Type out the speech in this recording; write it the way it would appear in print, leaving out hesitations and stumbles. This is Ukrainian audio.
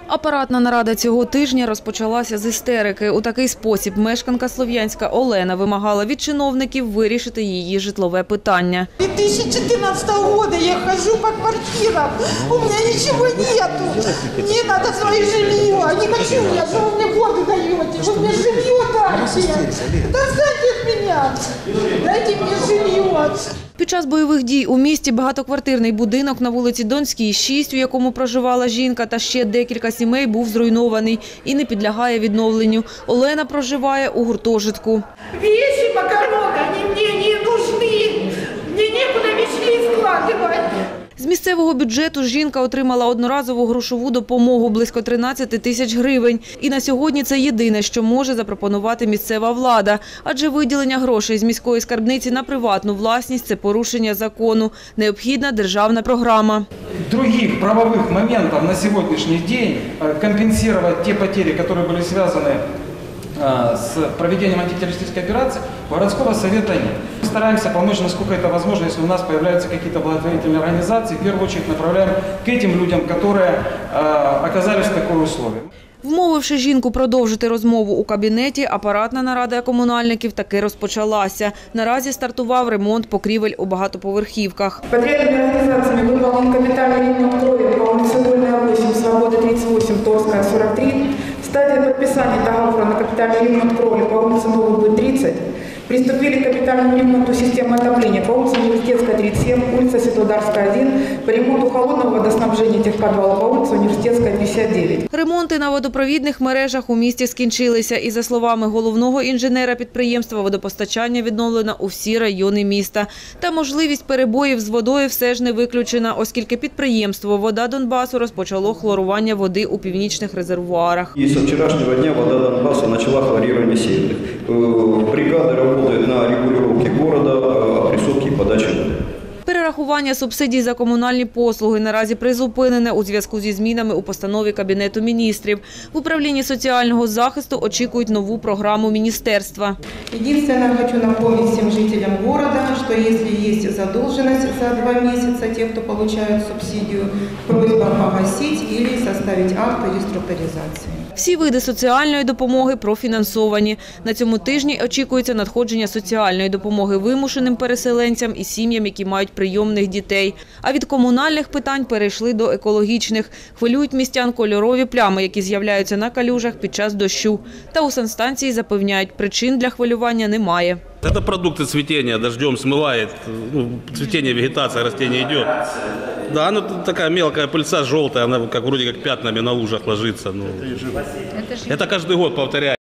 Апаратна нарада цього тижня розпочалася з істерики. У такий спосіб мешканка Слов'янська Олена вимагала від чиновників вирішити її житлове питання. С 2014 года я хожу по квартирам, у меня ничего нету. Мне надо свое жилье, не хочу я, что вы мне воду даете, вы мне жилье дайте. Достаньте от меня, дайте мне жилье. Під час бойових дій у місті багатоквартирний будинок на вулиці Донській, 6, у якому проживала жінка, та ще декілька сімей був зруйнований і не підлягає відновленню. Олена проживає у гуртожитку. Вещи Макарока, они мне не нужны, мне некуда вещи складывать. З місцевого бюджету жінка отримала одноразову грошову допомогу близько 13 тисяч гривень. І на сьогодні це єдине, що може запропонувати місцева влада. Адже виділення грошей з міської скарбниці на приватну власність – це порушення закону. Необхідна державна програма. Других правовых моментов на сегодняшний день компенсировать те потери, которые были связаны с проведением антитеррористической операции, городского совета нет. Мы стараемся помочь, насколько это возможно, если у нас появляются какие-то благотворительные организации, в первую очередь направляем к этим людям, которые оказались в такое условие. Вмовивши жінку продовжити розмову у кабінеті, апаратна нарада комунальників таки розпочалася. Наразі стартував ремонт покрівель у багатоповерхівках. Подрядными организациями выполнен капитальный ремонт кровли по улице Вольная 8, Свободы 38, Торская 43. Стадия подписания договора на капитальный ремонт кровли по улице Новый Быт 30. Приступили к капитальному ремонту системы отопления по улице Университетская 37, улица Светлодарская 1, по ремонту холодного водоснабжения техподвала по улице Университетская 59. Ремонти на водопровідних мережах у місті скінчилися. І за словами головного інженера підприємства, водопостачання відновлено у всі райони міста. Та можливість перебоїв з водою все ж не виключена, оскільки підприємство «Вода Донбасу» розпочало хлорування води у північних резервуарах. И со вчерашнего дня «Вода Донбасса» начала хлорирование северных. Бригады работают на регулировке города, опрессовке и подаче воды. Перерахування субсидій за комунальні послуги наразі призупинене у зв'язку зі змінами у постанові Кабінету міністрів. В управлінні соціального захисту очікують нову програму міністерства. Единственное, хочу напомнить всем жителям города, что если есть задолженность за 2 месяца, те, кто получают субсидию, просьба погасить или составить акт о реструктуризации. Всі види соціальної допомоги профінансовані. На цьому тижні очікується надходження соціальної допомоги вимушеним переселенцям і сім'ям, які мають прийомних дітей. А від комунальних питань перейшли до екологічних. Хвилюють містян кольорові плями, які з'являються на калюжах під час дощу. Та у санстанції запевняють, причин для хвилювання немає. Это продукты цветения, дождем смывает, цветение, вегетация, растение идет. Да, она такая мелкая пыльца желтая, она вроде как пятнами на лужах ложится. Это каждый год повторяется.